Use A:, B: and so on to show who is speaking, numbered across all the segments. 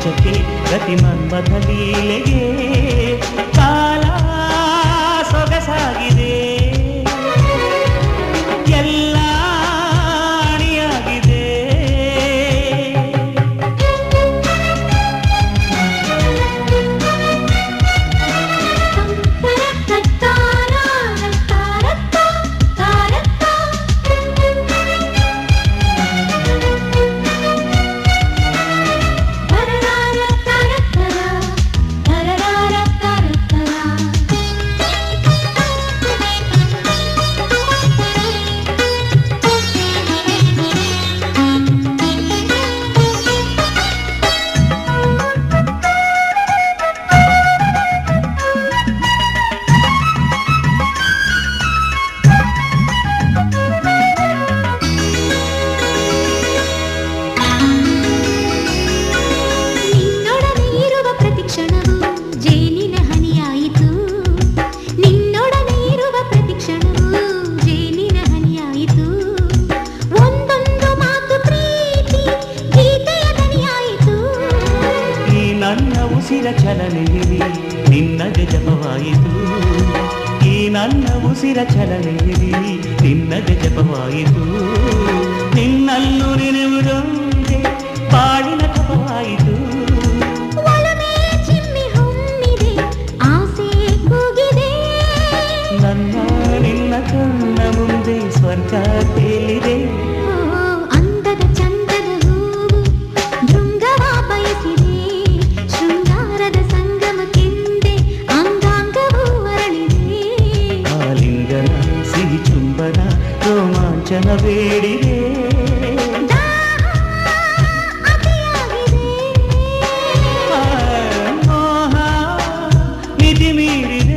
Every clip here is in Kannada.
A: ಕೊಂಚಕ್ಕೆ ಗತಿ ಮನ್ಮಥ ಲೀಲೆಗೆ ಕಾಲ ಸೊಗಸಾಗಿದೆ ಎಲ್ಲ ಅಣಿಯಾಗಿದೆ ಚಲನೆಯಲ್ಲಿ ನಿನ್ನದೆ ಜಪವಾಯಿತು ಈ ನನ್ನ ಉಸಿರ ಚಲನೆಯಲ್ಲಿ ನಿನ್ನದೆ ಜಪವಾಯಿತು ನಿನ್ನನ್ನು ನೆನೆಯುವುದೊಂದೇ ಬಾಳಿನ ತಪವಾಯಿತು ನನ್ನ ನಿನ್ನ ಕಣ್ಣ ಮುಂದೆ ಸ್ವರ್ಗ ತೇಲಿದೆ ರೋಮಾಂಚನ ಬೇಡಿದೆ ಮೋಹ ಮಿತಿ ಮೀರಿದೆ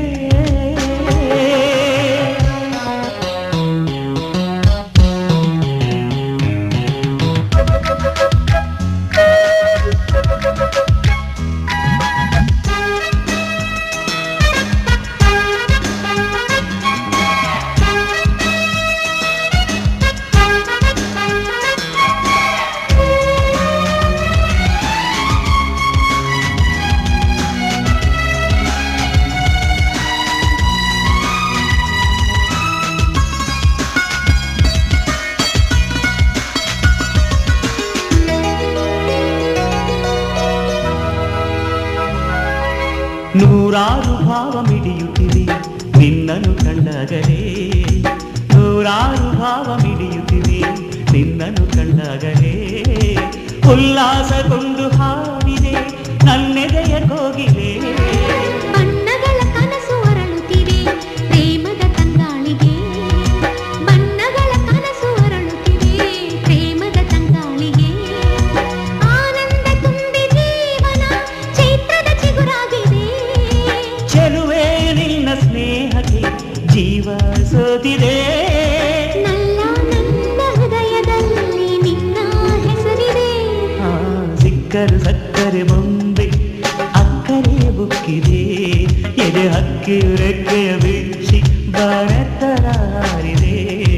A: ನೂರಾರು ಭಾವ ಮಿಡಿಯುತ್ತಿವೆ ನಿನ್ನನ್ನು ಕಂಡಾಗಲೇ ನೂರಾರು ಭಾವ ಮಿಡಿಯುತ್ತಿವೆ ನಿನ್ನನ್ನು ಕಂಡಾಗಲೇ ಉಲ್ಲಾಸಗೊಂಡು ಹಾರಿದೆ ನನ್ನೆದೆಯ ಕೋಗಿಲೆ
B: ಬಣ್ಣಗಳ ಕನಸು ಅರಳುತ್ತಿವೆ ಪ್ರೇಮದ ತಂಗಾಳಿಗೆ ಬಣ್ಣಗಳ ಕನಸು ಅರಳುತ್ತಿವೆ ಪ್ರೇಮದ ತಂಗಾಳಿಗೆ ಆನಂದ ತುಂಬಿ ಜೀವನ ಚೈತ್ರದ ಚಿಗುರಾಗಿದೆ
A: ಚೆಲುವೆ ನಿನ್ನ ಸ್ನೇಹಕ್ಕೆ ಜೀವ ಸೋತಿದೆ
B: ನನ್ನ ಹೃದಯದಲ್ಲಿ ನಿನ್ನ ಹೆಸರಿದೆ
A: ಸಿಕ್ಕರು ಸಕ್ಕರೆ ಬೊಂಬೆ ಅಕ್ಕರೆ ಬುಕ್ಕಿದೆ ಎದೆ ಹಕ್ಕಿ ರೆಕ್ಕೆಯ ಬಿಚ್ಚಿ ಬಾರೆತ್ತರಾರಿದೆ